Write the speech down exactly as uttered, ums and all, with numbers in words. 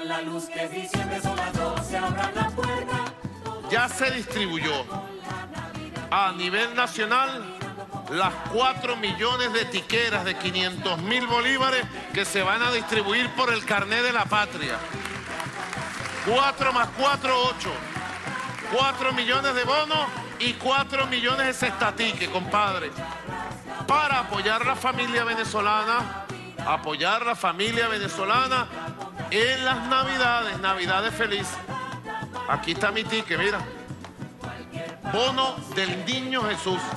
con la luz que es diciembre, son las doce, abran la puerta. Ya se distribuyó a nivel nacional las cuatro millones de tiqueras de quinientos mil bolívares que se van a distribuir por el carné de la patria. cuatro más cuatro, ocho. cuatro millones de bonos y cuatro millones de cestatique, compadre. Para apoyar la familia venezolana, apoyar la familia venezolana en las Navidades, Navidades felices. Aquí está mi ticket, mira. Bono del Niño Jesús.